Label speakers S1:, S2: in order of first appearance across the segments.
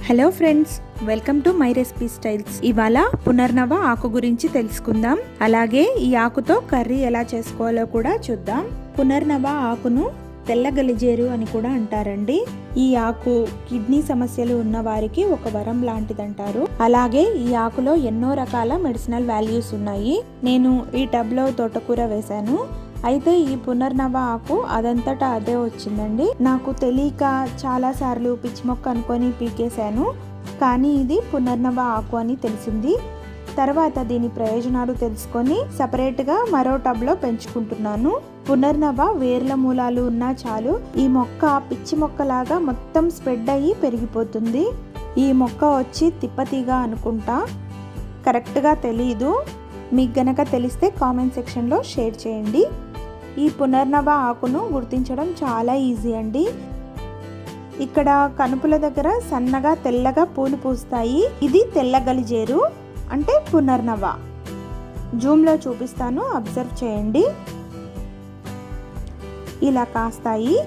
S1: Hello friends, welcome to my recipe styles. ఇవాళ పునర్నవ ఆకు గురించి తెలుసుకుందాం. అలాగే ఈ ఆకుతో కర్రీ ఎలా చేసుకోవాలో కూడా చూద్దాం. పునర్నవ ఆకును తెల్ల గలిజేరు అని కూడా అంటారండి. ఈ ఆకు కిడ్నీ సమస్యలు ఉన్న వారికి ఒక వరం లాంటిదంటారు. అలాగే ఈ ఆకులో ఎన్నో రకాల మెడిసినల్ వాల్యూస్ ఉన్నాయి. నేను ఈ టబ్లో తోటకూర వేశాను. అయితే ఈ పునర్నవ ఆకు అదంతటా అదే వచ్చిందండి. నాకు తెలియక చాలా సార్లు పిచ్చి మొక్క అనుకొని పీకేశాను. కానీ ఇది పునర్నవ ఆకు అని తెలిసింది. తర్వాత దీని ప్రయోజనాలు తెలుసుకొని సపరేట్గా మరో టబ్లో పెంచుకుంటున్నాను. పునర్నవ వేర్ల మూలాలు ఉన్నా చాలు, ఈ మొక్క పిచ్చి మొక్కలాగా మొత్తం స్ప్రెడ్ అయ్యి పెరిగిపోతుంది. ఈ మొక్క వచ్చి తిప్పతీగ అనుకుంటా, కరెక్ట్గా తెలీదు. మీకు గనక తెలిస్తే కామెంట్ సెక్షన్లో షేర్ చేయండి. ఈ పునర్నవ ఆకును గుర్తించడం చాలా ఈజీ అండి. ఇక్కడ కనుపుల దగ్గర సన్నగా తెల్లగా పూలు పూస్తాయి. ఇది తెల్ల గలిజేరు అంటే పునర్నవ. జూమ్లో చూపిస్తాను, అబ్జర్వ్ చేయండి. ఇలా కాస్తాయి.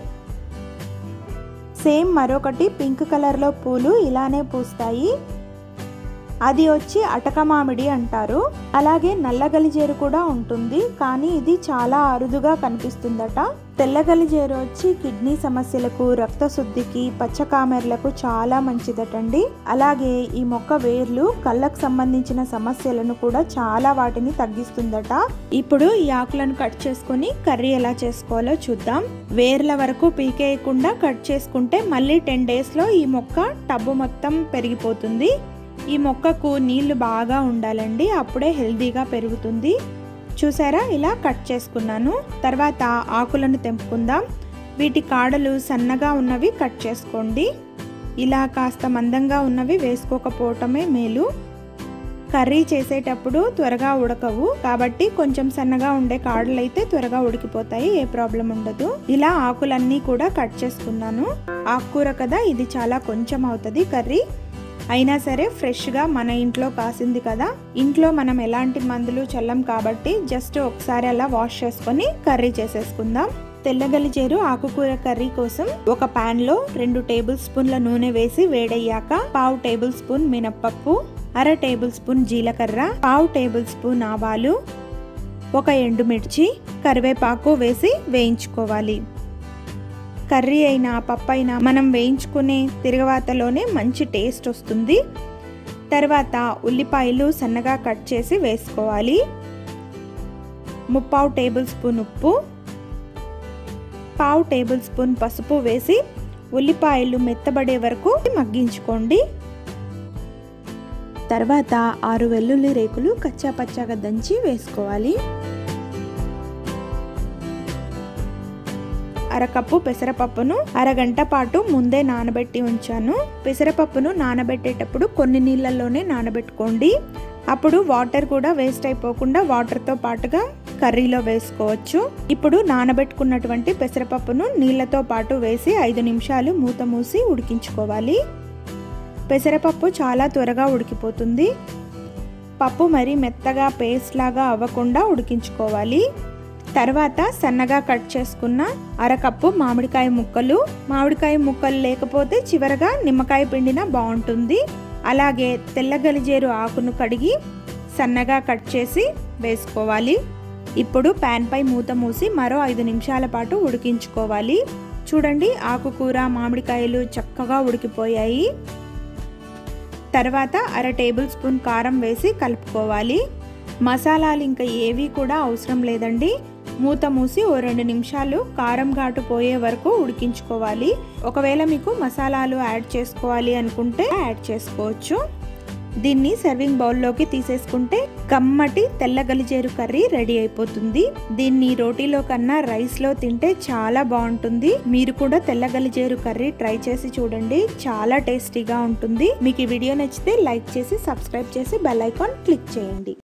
S1: సేమ్ మరొకటి పింక్ కలర్లో పూలు ఇలానే పూస్తాయి. అది వచ్చి అటక మామిడి అంటారు. అలాగే నల్ల గలిజేరు కూడా ఉంటుంది, కానీ ఇది చాలా అరుదుగా కనిపిస్తుందట. తెల్ల గలిజేరు వచ్చి కిడ్నీ సమస్యలకు, రక్తశుద్ధికి, పచ్చకామెర్లకు చాలా మంచిదటండి. అలాగే ఈ మొక్క వేర్లు కళ్ళకు సంబంధించిన సమస్యలను కూడా చాలా వాటిని తగ్గిస్తుందట. ఇప్పుడు ఈ ఆకులను కట్ చేసుకొని కర్రీ ఎలా చేసుకోవాలో చూద్దాం. వేర్ల వరకు పీకేయకుండా కట్ చేసుకుంటే మళ్ళీ 10 డేస్లో ఈ మొక్క టబ్బు మొత్తం పెరిగిపోతుంది. ఈ మొక్కకు నీళ్లు బాగా ఉండాలండి, అప్పుడే హెల్దీగా పెరుగుతుంది. చూసారా, ఇలా కట్ చేసుకున్నాను. తర్వాత ఆకులను తెంపుకుందాం. వీటి కాడలు సన్నగా ఉన్నవి కట్ చేసుకోండి. ఇలా కాస్త మందంగా ఉన్నవి వేసుకోకపోవటమే మేలు. కర్రీ చేసేటప్పుడు త్వరగా ఉడకవు, కాబట్టి కొంచెం సన్నగా ఉండే కాడలు అయితే త్వరగా ఉడికిపోతాయి, ఏ ప్రాబ్లం ఉండదు. ఇలా ఆకులన్నీ కూడా కట్ చేసుకున్నాను. ఆకుకూర కదా, ఇది చాలా కొంచెం అవుతుంది కర్రీ. అయినా సరే ఫ్రెష్గా మన ఇంట్లో కాసింది కదా, ఇంట్లో మనం ఎలాంటి మందులు చల్లం కాబట్టి జస్ట్ ఒకసారి అలా వాష్ చేసుకొని కర్రీ చేసేసుకుందాం. తెల్ల గలిజేరు ఆకుకూర కర్రీ కోసం ఒక పాన్ లో 2 టేబుల్ స్పూన్ల నూనె వేసి వేడయ్యాక 1/2 టేబుల్ స్పూన్ మినప్పప్పు, 1/2 టేబుల్ స్పూన్ జీలకర్ర, 1/2 టేబుల్ స్పూన్ ఆవాలు, 1 ఎండుమిర్చి, కరివేపాకు వేసి వేయించుకోవాలి. కర్రీ అయినా పప్పు అయినా మనం వేయించుకునే తిరగవాతలోనే మంచి టేస్ట్ వస్తుంది. తర్వాత ఉల్లిపాయలు సన్నగా కట్ చేసి వేసుకోవాలి. 3/4 టేబుల్ స్పూన్ ఉప్పు, 1/2 టేబుల్ స్పూన్ పసుపు వేసి ఉల్లిపాయలు మెత్తబడే వరకు మగ్గించుకోండి. తర్వాత 6 వెల్లుల్లి రేకులు కచ్చా పచ్చాగా దంచి వేసుకోవాలి. 1/2 కప్పు పెసరపప్పును అరగంట పాటు ముందే నానబెట్టి ఉంచాను. పెసరపప్పును నానబెట్టేటప్పుడు కొన్ని నీళ్ళల్లోనే నానబెట్టుకోండి. అప్పుడు వాటర్ కూడా వేస్ట్ అయిపోకుండా వాటర్తో పాటుగా కర్రీలో వేసుకోవచ్చు. ఇప్పుడు నానబెట్టుకున్నటువంటి పెసరపప్పును నీళ్ళతో పాటు వేసి 5 నిమిషాలు మూత మూసి ఉడికించుకోవాలి. పెసరపప్పు చాలా త్వరగా ఉడికిపోతుంది. పప్పు మరి మెత్తగా పేస్ట్ లాగా అవ్వకుండా ఉడికించుకోవాలి. తర్వాత సన్నగా కట్ చేసుకున్న 1/2 కప్పు మామిడికాయ ముక్కలు లేకపోతే చివరగా నిమ్మకాయ పిండినా బాగుంటుంది. అలాగే తెల్ల గలిజేరు ఆకును కడిగి సన్నగా కట్ చేసి వేసుకోవాలి. ఇప్పుడు ప్యాన్ పై మూత మూసి మరో 5 నిమిషాల పాటు ఉడికించుకోవాలి. చూడండి, ఆకుకూర మామిడికాయలు చక్కగా ఉడికిపోయాయి. తర్వాత 1/2 టేబుల్ స్పూన్ కారం వేసి కలుపుకోవాలి. మసాలాలు ఇంకా ఏవి కూడా అవసరం లేదండి. మూత మూసి ఓ 2 నిమిషాలు కారం ఘాటు పోయే వరకు ఉడికించుకోవాలి. ఒకవేళ మీకు మసాలాలు యాడ్ చేసుకోవాలి అనుకుంటే యాడ్ చేసుకోవచ్చు. దీన్ని సర్వింగ్ బౌల్లోకి తీసేసుకుంటే కమ్మటి తెల్ల గలిజేరు కర్రీ రెడీ అయిపోతుంది. దీన్ని రోటీలో కన్నా రైస్లో తింటే చాలా బాగుంటుంది. మీరు కూడా తెల్ల గలిజేరు కర్రీ ట్రై చేసి చూడండి, చాలా టేస్టీగా ఉంటుంది. మీకు ఈ వీడియో నచ్చితే లైక్ చేసి సబ్స్క్రైబ్ చేసి బెల్ ఐకాన్ క్లిక్ చేయండి.